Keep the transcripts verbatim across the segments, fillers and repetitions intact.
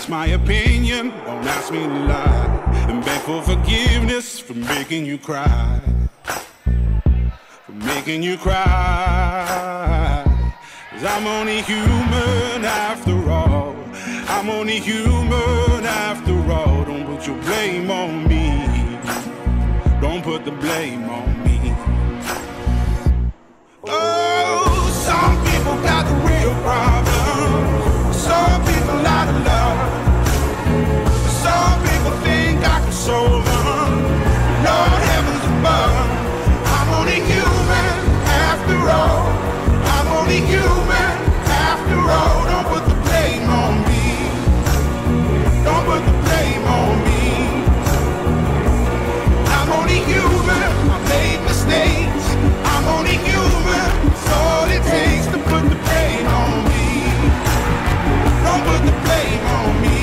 That's my opinion, don't ask me to lie. And beg for forgiveness for making you cry. For making you cry. Cause I'm only human after all. I'm only human after all. Don't put your blame on me. Don't put the blame on me. Oh, some people got the real problem. Some people out of love. Some people think I can solve them. Lord heavens above. I'm only human after all. I'm only human after all. Don't put the blame on me. Don't put the blame on me. I'm only human. I made mistakes. I'm only human. It's all it takes to put the blame on me. Don't put the blame on me.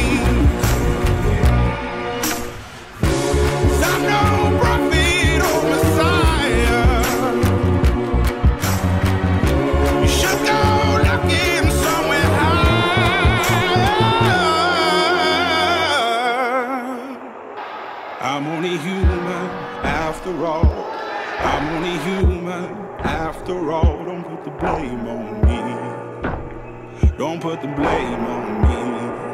'Cause I'm no prophet or Messiah. You should go looking somewhere higher. I'm only human after all. I'm only human after all. Don't put the blame on me. Don't put the blame on me.